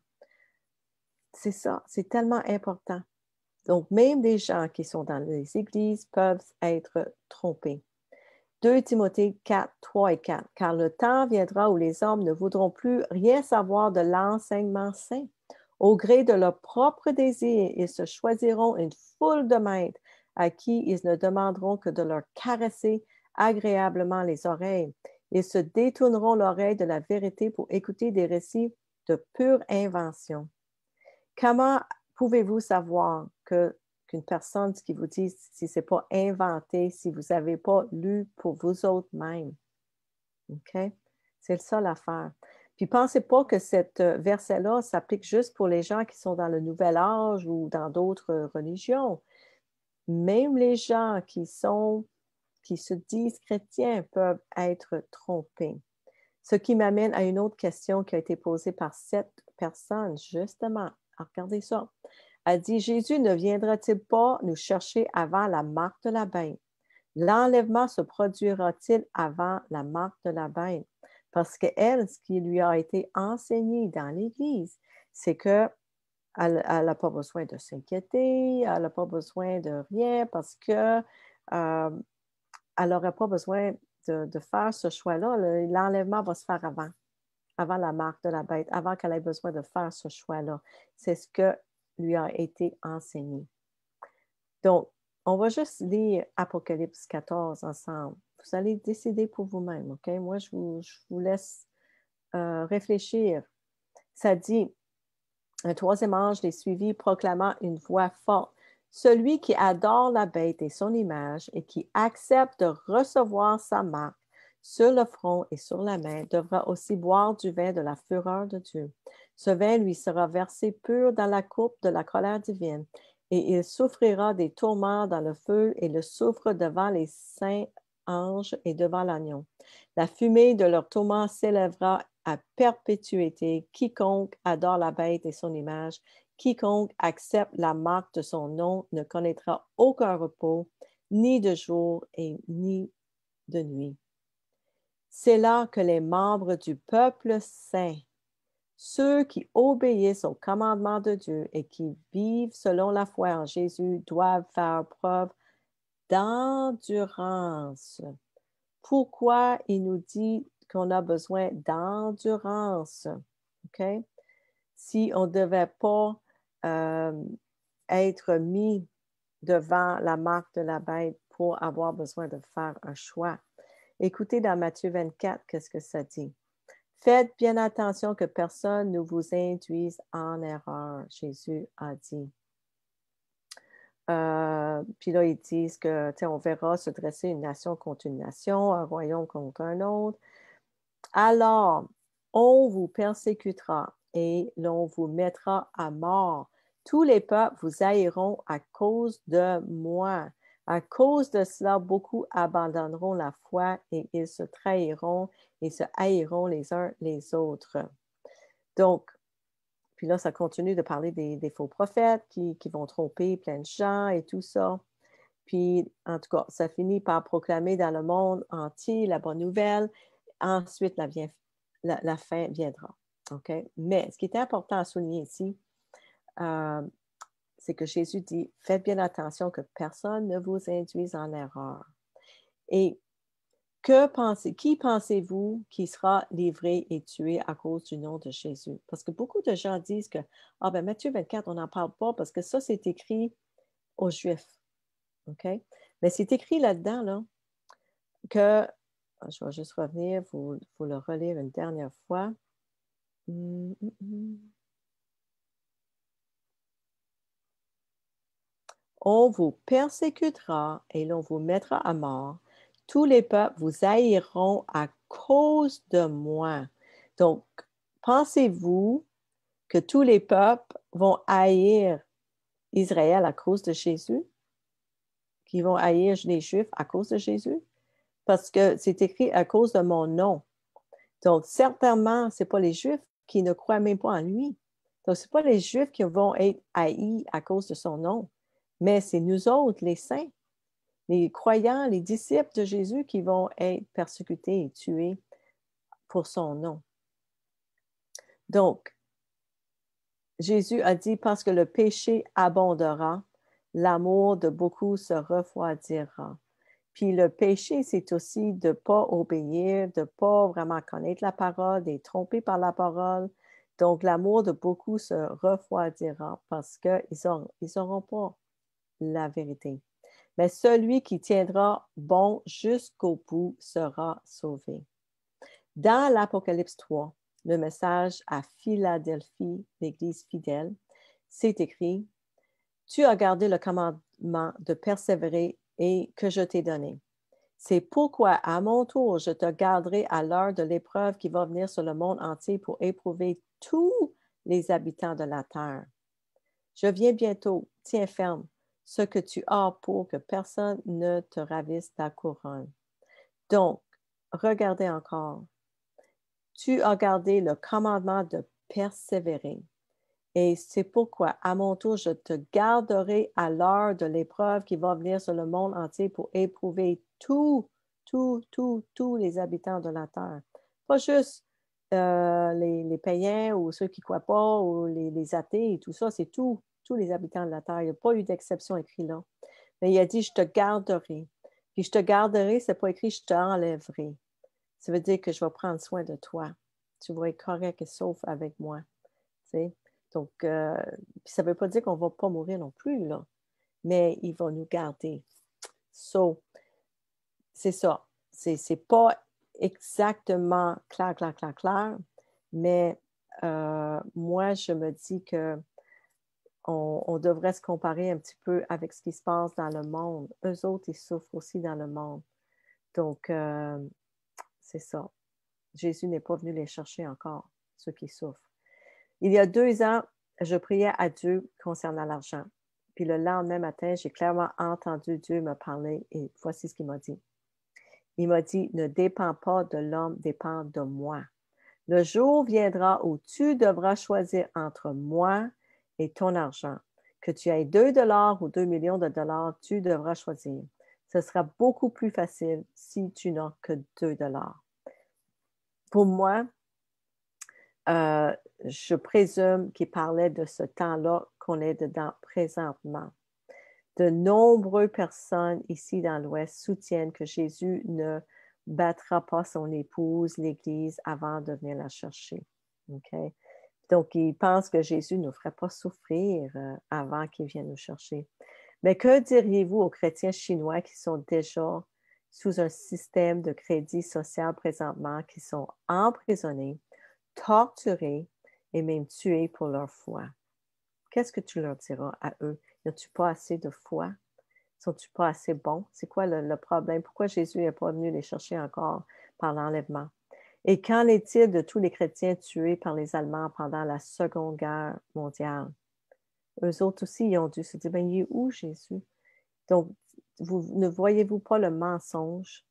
C'est ça, c'est tellement important. Donc, même des gens qui sont dans les églises peuvent être trompés. 2 Timothée 4, 3 et 4. Car le temps viendra où les hommes ne voudront plus rien savoir de l'enseignement saint. Au gré de leurs propres désirs, ils se choisiront une foule de maîtres à qui ils ne demanderont que de leur caresser agréablement les oreilles. Ils se détourneront l'oreille de la vérité pour écouter des récits de pure invention. Comment pouvez-vous savoir qu'une personne, ce qui vous dit, si ce n'est pas inventé, si vous n'avez pas lu pour vous autres mêmes? OK? C'est ça l'affaire. Puis pensez pas que cette verset-là s'applique juste pour les gens qui sont dans le Nouvel Âge ou dans d'autres religions. Même les gens qui se disent chrétiens peuvent être trompés. Ce qui m'amène à une autre question qui a été posée par cette personne, justement. Alors, regardez ça. Elle dit, Jésus ne viendra-t-il pas nous chercher avant la marque de la bête? L'enlèvement se produira-t-il avant la marque de la bête? Parce qu'elle, ce qui lui a été enseigné dans l'Église, c'est qu'elle n'a pas besoin de s'inquiéter, elle n'a pas besoin de rien parce que elle n'aurait pas besoin de faire ce choix-là. L'enlèvement va se faire avant la marque de la bête, avant qu'elle ait besoin de faire ce choix-là. C'est ce que lui a été enseigné. Donc, on va juste lire Apocalypse 14 ensemble. Vous allez décider pour vous-même, OK? Moi, je vous laisse réfléchir. Ça dit, un troisième ange les suivit, proclamant une voix forte. Celui qui adore la bête et son image et qui accepte de recevoir sa marque sur le front et sur la main devra aussi boire du vin de la fureur de Dieu. Ce vin lui sera versé pur dans la coupe de la colère divine, et il souffrira des tourments dans le feu et le souffre devant les saints anges et devant l'agneau. La fumée de leur tourment s'élèvera à perpétuité. Quiconque adore la bête et son image, quiconque accepte la marque de son nom ne connaîtra aucun repos, ni de jour et ni de nuit. C'est là que les membres du peuple saint, ceux qui obéissent aux commandements de Dieu et qui vivent selon la foi en Jésus, doivent faire preuve d'endurance. Pourquoi il nous dit qu'on a besoin d'endurance? OK? Si on ne devait pas être mis devant la marque de la bête pour avoir besoin de faire un choix. Écoutez dans Matthieu 24, qu'est-ce que ça dit? Faites bien attention que personne ne vous induise en erreur, Jésus a dit. Puis là, ils disent que, on verra se dresser une nation contre une nation, un royaume contre un autre. Alors, on vous persécutera et l'on vous mettra à mort. Tous les peuples vous haïront à cause de moi. À cause de cela, beaucoup abandonneront la foi et ils se trahiront et se haïront les uns les autres. Donc, Puis là, ça continue de parler des faux prophètes qui vont tromper plein de gens et tout ça. Puis, en tout cas, ça finit par proclamer dans le monde entier la bonne nouvelle. Ensuite, la fin viendra. OK? Mais ce qui est important à souligner ici, euh, c'est que Jésus dit, faites bien attention que personne ne vous induise en erreur. Et qui pensez-vous qui sera livré et tué à cause du nom de Jésus? Parce que beaucoup de gens disent que, ah ben Matthieu 24, on n'en parle pas parce que ça, c'est écrit aux Juifs. OK? Mais c'est écrit là-dedans, là, que, je vais juste revenir, vous le relire une dernière fois. On vous persécutera et l'on vous mettra à mort. Tous les peuples vous haïront à cause de moi. Donc, pensez-vous que tous les peuples vont haïr Israël à cause de Jésus? Qui vont haïr les Juifs à cause de Jésus? Parce que c'est écrit à cause de mon nom. Donc, certainement, ce n'est pas les Juifs qui ne croient même pas en lui. Donc, ce n'est pas les Juifs qui vont être haïs à cause de son nom, mais c'est nous autres, les saints, les croyants, les disciples de Jésus qui vont être persécutés et tués pour son nom. Donc, Jésus a dit, parce que le péché abondera, l'amour de beaucoup se refroidira. Puis le péché, c'est aussi de ne pas obéir, de ne pas vraiment connaître la parole, d'être trompé par la parole. Donc, l'amour de beaucoup se refroidira parce qu'ils n'auront pas la vérité. Mais celui qui tiendra bon jusqu'au bout sera sauvé. Dans l'Apocalypse 3, le message à Philadelphie, l'Église fidèle, c'est écrit, « Tu as gardé le commandement de persévérer et que je t'ai donné. C'est pourquoi, à mon tour, je te garderai à l'heure de l'épreuve qui va venir sur le monde entier pour éprouver tous les habitants de la terre. Je viens bientôt, tiens ferme ce que tu as pour que personne ne te ravisse ta couronne. » Donc, regardez encore. Tu as gardé le commandement de persévérer. Et c'est pourquoi, à mon tour, je te garderai à l'heure de l'épreuve qui va venir sur le monde entier pour éprouver tous les habitants de la terre. Pas juste les païens ou ceux qui ne croient pas ou les athées et tout ça, c'est tous les habitants de la terre. Il n'y a pas eu d'exception écrit là. Mais il a dit, je te garderai. Puis je te garderai, ce n'est pas écrit, je t'enlèverai. Ça veut dire que je vais prendre soin de toi. Tu vas être correct et sauf avec moi. Tu sais? Donc, ça ne veut pas dire qu'on ne va pas mourir non plus, là, mais il va nous garder. So, c'est ça. C'est pas exactement clair, mais moi, je me dis que on devrait se comparer un petit peu avec ce qui se passe dans le monde. Eux autres, ils souffrent aussi dans le monde. Donc, c'est ça. Jésus n'est pas venu les chercher encore, ceux qui souffrent. Il y a 2 ans, je priais à Dieu concernant l'argent. Puis le lendemain matin, j'ai clairement entendu Dieu me parler et voici ce qu'il m'a dit. Il m'a dit, ne dépends pas de l'homme, dépends de moi. Le jour viendra où tu devras choisir entre moi et ton argent. Que tu aies 2 $ ou 2 millions de dollars, tu devras choisir. Ce sera beaucoup plus facile si tu n'as que 2 $. Pour moi, je présume qu'il parlait de ce temps-là qu'on est dedans présentement. De nombreuses personnes ici dans l'Ouest soutiennent que Jésus ne battra pas son épouse, l'Église, avant de venir la chercher. Okay? Donc, ils pensent que Jésus ne nous ferait pas souffrir avant qu'il vienne nous chercher. Mais que diriez-vous aux chrétiens chinois qui sont déjà sous un système de crédit social présentement, qui sont emprisonnés, torturés et même tués pour leur foi? Qu'est-ce que tu leur diras à eux? N'as-tu pas assez de foi? Sont-tu pas assez bons? C'est quoi le problème? Pourquoi Jésus n'est pas venu les chercher encore par l'enlèvement? Et qu'en est-il de tous les chrétiens tués par les Allemands pendant la Seconde Guerre mondiale? Eux autres aussi, ils ont dû se dire, ben, il est où Jésus? Donc, ne voyez-vous pas le mensonge?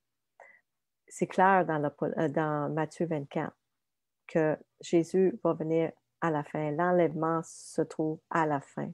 C'est clair dans Matthieu 24 que Jésus va venir à la fin. L'enlèvement se trouve à la fin.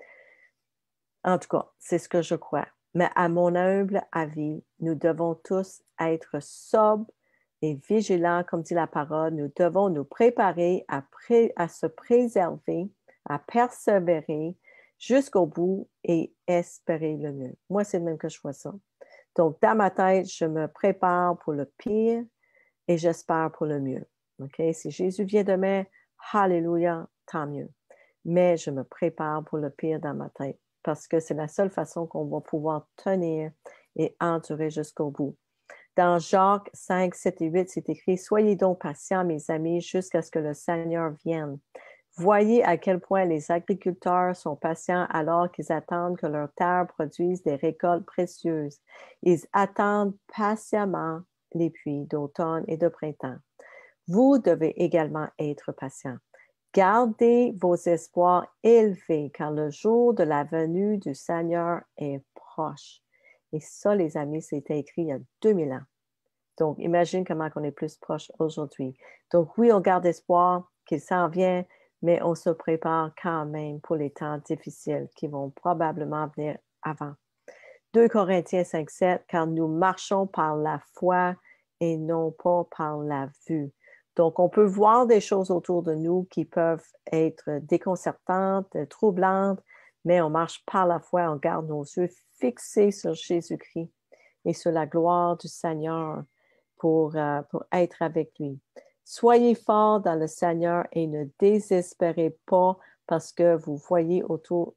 En tout cas, c'est ce que je crois. Mais à mon humble avis, nous devons tous être sobres et vigilants, comme dit la parole. Nous devons nous préparer à se préserver, à persévérer jusqu'au bout et espérer le mieux. Moi, c'est le même que je vois ça. Donc, dans ma tête, je me prépare pour le pire et j'espère pour le mieux. OK? Si Jésus vient demain, alléluia, tant mieux. Mais je me prépare pour le pire dans ma tête parce que c'est la seule façon qu'on va pouvoir tenir et endurer jusqu'au bout. Dans Jacques 5, 7 et 8, c'est écrit « Soyez donc patients, mes amis, jusqu'à ce que le Seigneur vienne. Voyez à quel point les agriculteurs sont patients alors qu'ils attendent que leur terre produise des récoltes précieuses. Ils attendent patiemment les pluies d'automne et de printemps. Vous devez également être patients. Gardez vos espoirs élevés, car le jour de la venue du Seigneur est proche. » Et ça, les amis, c'était écrit il y a 2000 ans. Donc, imagine comment on est plus proche aujourd'hui. Donc, oui, on garde espoir qu'il s'en vient, mais on se prépare quand même pour les temps difficiles qui vont probablement venir avant. 2 Corinthiens 5, 7, car nous marchons par la foi et non pas par la vue. Donc, on peut voir des choses autour de nous qui peuvent être déconcertantes, troublantes, mais on marche par la foi, on garde nos yeux fixés sur Jésus-Christ et sur la gloire du Seigneur pour être avec lui. Soyez forts dans le Seigneur et ne désespérez pas parce que vous voyez autour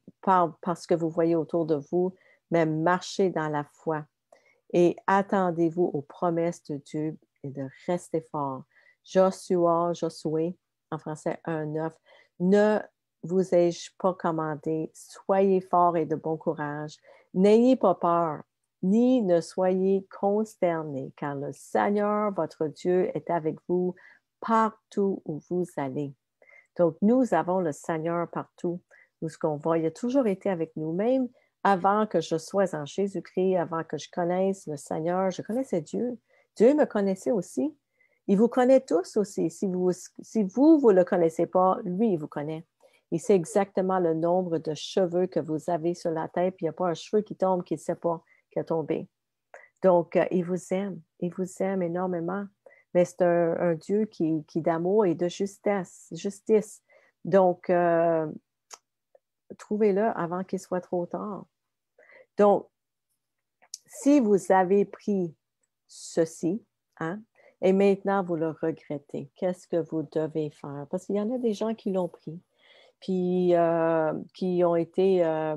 de vous, mais marchez dans la foi et attendez-vous aux promesses de Dieu et de rester fort. Josué, en français 1:9, ne vous ai-je pas commandé, soyez forts et de bon courage, n'ayez pas peur, ni ne soyez consternés, car le Seigneur, votre Dieu, est avec vous partout où vous allez. Donc, nous avons le Seigneur partout où ce qu'on va. Il a toujours été avec nous, même avant que je sois en Jésus-Christ, avant que je connaisse le Seigneur, je connaissais Dieu. Dieu me connaissait aussi. Il vous connaît tous aussi. Si vous ne le connaissez pas, lui, il vous connaît. Il sait exactement le nombre de cheveux que vous avez sur la tête, puis il n'y a pas un cheveu qui tombe qu'il ne sait pas qui a tombé. Donc, il vous aime énormément. Mais c'est un Dieu qui d'amour et de justice. Donc, trouvez-le avant qu'il soit trop tard. Donc, si vous avez pris ceci, hein, et maintenant vous le regrettez, qu'est-ce que vous devez faire? Parce qu'il y en a des gens qui l'ont pris, puis qui ont été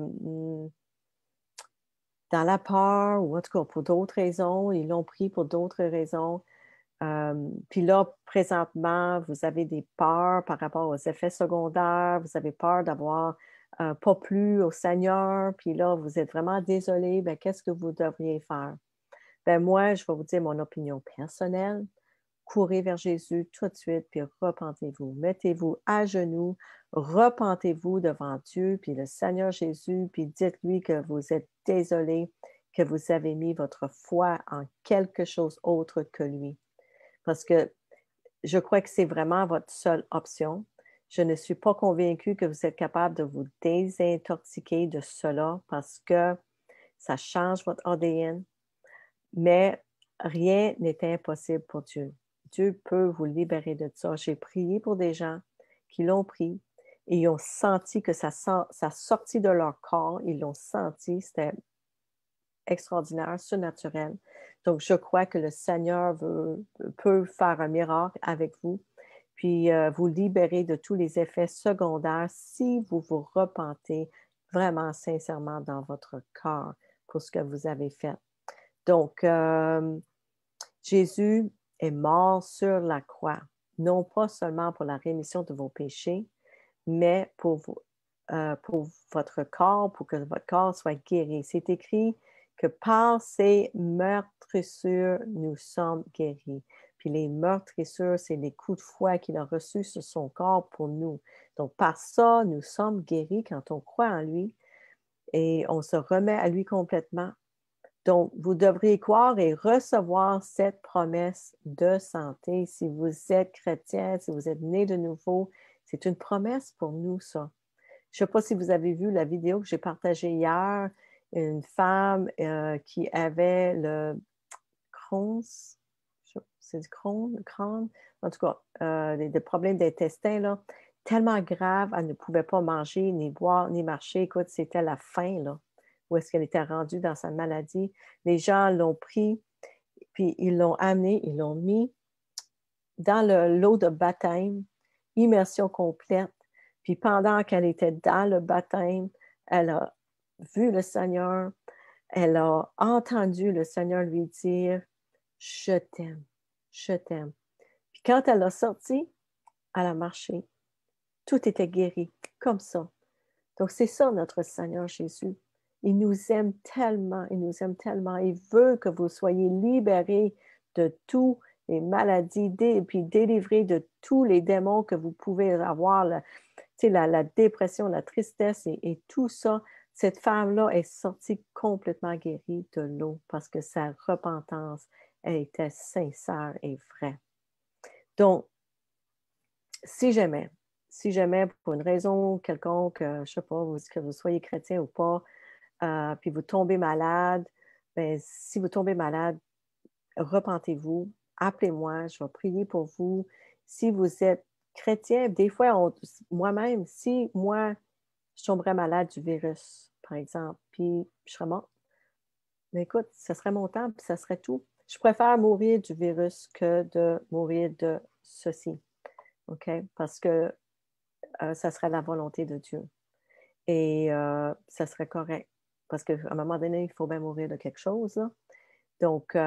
dans la peur, ou en tout cas pour d'autres raisons, ils l'ont pris pour d'autres raisons. Puis là, présentement, vous avez des peurs par rapport aux effets secondaires, vous avez peur d'avoir pas plu au Seigneur, puis là, vous êtes vraiment désolé, bien, qu'est-ce que vous devriez faire? Bien, moi, je vais vous dire mon opinion personnelle. Courez vers Jésus tout de suite, puis repentez-vous. Mettez-vous à genoux, repentez-vous devant Dieu, puis le Seigneur Jésus, puis dites-lui que vous êtes désolé, que vous avez mis votre foi en quelque chose autre que lui. Parce que je crois que c'est vraiment votre seule option. Je ne suis pas convaincue que vous êtes capable de vous désintoxiquer de cela parce que ça change votre ADN, mais rien n'est impossible pour Dieu. Dieu peut vous libérer de ça. J'ai prié pour des gens qui l'ont pris et ils ont senti que ça sortit de leur corps. Ils l'ont senti, c'était extraordinaire, surnaturel. Donc, je crois que le Seigneur peut faire un miracle avec vous, puis vous libérer de tous les effets secondaires si vous vous repentez vraiment sincèrement dans votre cœur pour ce que vous avez fait. Donc, Jésus est mort sur la croix, non pas seulement pour la rémission de vos péchés, mais pour votre corps, pour que votre corps soit guéri. C'est écrit que par ces meurtrissures, nous sommes guéris. Puis les meurtrissures, c'est les coups de fouet qu'il a reçus sur son corps pour nous. Donc, par ça, nous sommes guéris quand on croit en lui et on se remet à lui complètement. Donc, vous devriez croire et recevoir cette promesse de santé. Si vous êtes chrétien, si vous êtes né de nouveau, C'est une promesse pour nous, ça. Je ne sais pas si vous avez vu la vidéo que j'ai partagée hier, une femme qui avait le Crohn's, c'est du Crohn, le crâne, en tout cas, des problèmes d'intestin, là, tellement graves, elle ne pouvait pas manger, ni boire, ni marcher. Écoute, c'était la fin, là, où est-ce qu'elle était rendue dans sa maladie. Les gens l'ont pris, puis ils l'ont amené, ils l'ont mis dans l'eau de baptême, immersion complète. Puis pendant qu'elle était dans le baptême, elle a vu le Seigneur, elle a entendu le Seigneur lui dire, je t'aime, je t'aime. Puis quand elle a sorti, elle a marché. Tout était guéri, comme ça. Donc c'est ça notre Seigneur Jésus. Il nous aime tellement, il nous aime tellement. Il veut que vous soyez libérés de toutes les maladies, puis délivrés de tous les démons que vous pouvez avoir, la dépression, la tristesse et tout ça. Cette femme-là est sortie complètement guérie de l'eau parce que sa repentance, elle était sincère et vraie. Donc, si jamais pour une raison quelconque, je ne sais pas, que vous soyez chrétien ou pas, puis vous tombez malade, bien, si vous tombez malade, repentez-vous, appelez-moi, je vais prier pour vous. Si vous êtes chrétien, des fois, moi-même, si moi, je tomberais malade du virus, par exemple, puis je serais morte, mais écoute, ce serait mon temps, puis ça serait tout. Je préfère mourir du virus que de mourir de ceci, OK? Parce que ça serait la volonté de Dieu. Et ça serait correct. Parce qu'à un moment donné, il faut bien mourir de quelque chose, là. Donc,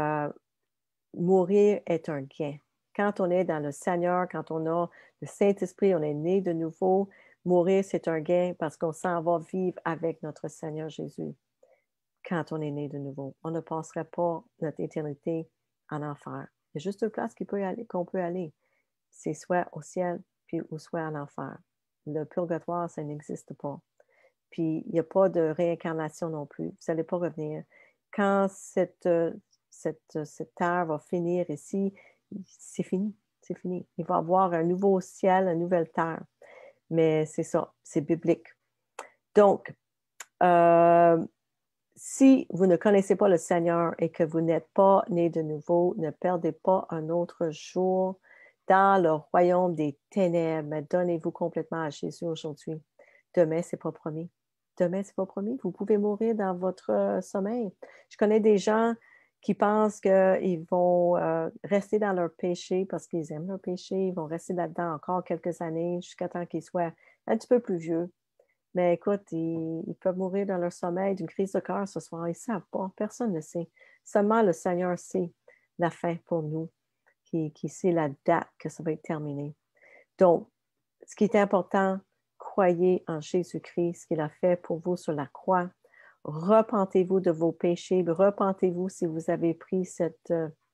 mourir est un gain. Quand on est dans le Seigneur, quand on a le Saint-Esprit, on est né de nouveau, mourir, c'est un gain parce qu'on s'en va vivre avec notre Seigneur Jésus quand on est né de nouveau. On ne passerait pas notre éternité en enfer. Il y a juste deux places qu'on peut aller. C'est soit au ciel, puis ou soit en enfer. Le purgatoire, ça n'existe pas. Puis il n'y a pas de réincarnation non plus. Vous n'allez pas revenir. Quand cette terre va finir ici, c'est fini. C'est fini. Il va y avoir un nouveau ciel, une nouvelle terre. Mais c'est ça, c'est biblique. Donc, si vous ne connaissez pas le Seigneur et que vous n'êtes pas né de nouveau, ne perdez pas un autre jour dans le royaume des ténèbres. Donnez-vous complètement à Jésus aujourd'hui. Demain, c'est pas promis. Demain, c'est pas promis. Vous pouvez mourir dans votre sommeil. Je connais des gens qui pensent qu'ils vont rester dans leur péché parce qu'ils aiment leur péché. Ils vont rester là-dedans encore quelques années jusqu'à temps qu'ils soient un petit peu plus vieux. Mais écoute, ils peuvent mourir dans leur sommeil d'une crise de cœur ce soir. Ils ne savent pas. Personne ne sait. Seulement le Seigneur sait la fin pour nous, qui sait la date que ça va être terminé. Donc, ce qui est important, croyez en Jésus-Christ, ce qu'il a fait pour vous sur la croix. Repentez-vous de vos péchés. Repentez-vous si vous avez pris cette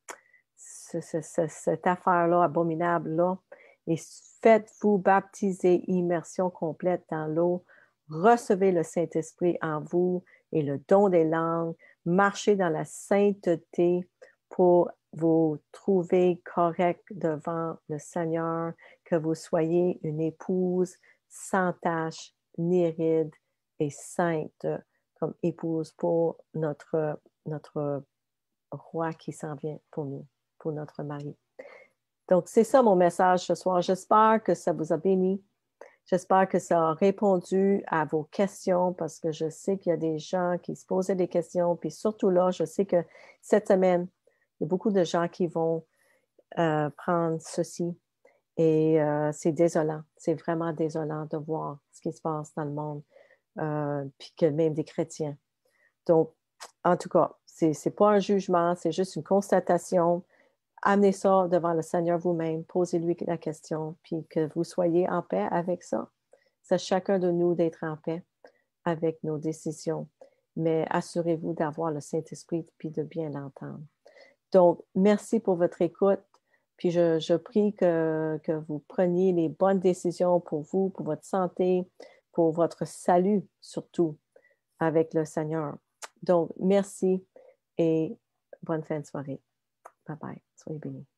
affaire-là, abominable-là. Et faites-vous baptiser, immersion complète dans l'eau. Recevez le Saint-Esprit en vous et le don des langues. Marchez dans la sainteté pour vous trouver correct devant le Seigneur, que vous soyez une épouse sans tache, ni ride et sainte comme épouse pour notre roi qui s'en vient pour nous, pour notre mari. Donc, c'est ça mon message ce soir. J'espère que ça vous a béni. J'espère que ça a répondu à vos questions parce que je sais qu'il y a des gens qui se posaient des questions. Puis surtout là, je sais que cette semaine, il y a beaucoup de gens qui vont prendre ceci. Et c'est désolant. C'est vraiment désolant de voir ce qui se passe dans le monde. Puis que même des chrétiens. Donc, en tout cas, ce n'est pas un jugement, c'est juste une constatation. Amenez ça devant le Seigneur vous-même, posez-lui la question, puis que vous soyez en paix avec ça. C'est chacun de nous d'être en paix avec nos décisions, mais assurez-vous d'avoir le Saint-Esprit puis de bien l'entendre. Donc, merci pour votre écoute, puis je prie que vous preniez les bonnes décisions pour vous, pour votre santé, pour votre salut surtout avec le Seigneur. Donc, merci et bonne fin de soirée. Bye bye. Soyez bénis.